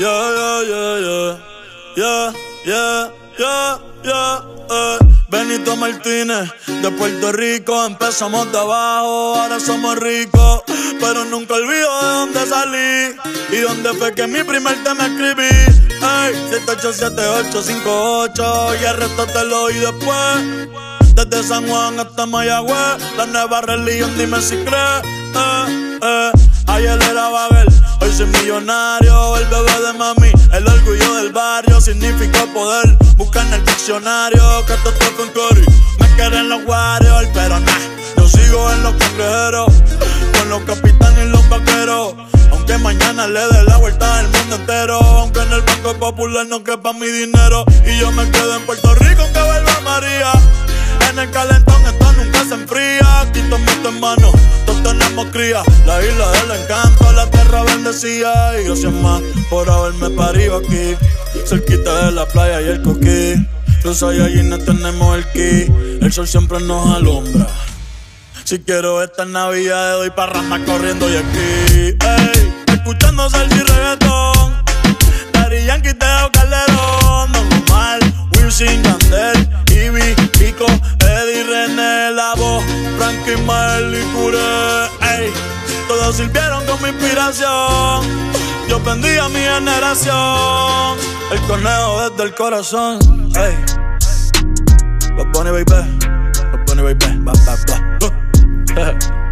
Yeah, yeah, yeah, yeah, yeah, yeah, yeah, yeah. Benito Martínez, de Puerto Rico, empezamos de abajo, ahora somos ricos. Pero nunca olvido de dónde salí y dónde fue que mi primer tema escribí. Ey, 787858 y el resto te lo oí después. Desde San Juan hasta Mayagüez, la nueva religión, dime si crees. Ayer era Babel, hoy soy millonario. El bebé de mami, el orgullo del barrio. Significa poder, busca en el diccionario. Que esto fue con Curry, me quieren los Warriors. Pero nah, yo sigo en los cangrejeros, con los capitanes y los vaqueros. Aunque mañana le dé la vuelta al mundo entero, aunque en el Banco Popular no quepa mi dinero, y yo me quedo en Puerto Rico aunque vuelva María. En el calentón esto nunca se enfría. Aquí todos mis hermanos, todos tenemos cría. La isla del encanto, la tierra bendecida. Y gracias más por haberme parido aquí, cerquita de la playa y el coquí. Los Saiyajines tenemos el ki, el sol siempre nos alumbra. Si quiero esta Navidad doy parranda corriendo y aquí. Ey, escuchando salsa y reggaetón, Daddy Yankee, Teo Calderón, Don Omar, Wisin, Yandel, Ivy, Pico, Eddie, René, La Voz, Frankie, Mael y Curé. Ey, todos sirvieron como inspiración. Yo bendiga a mi generación. El conejo desde el corazón. Ey, Bad Bunny, baby. Bad Bunny, baby. Ba, ba, ba.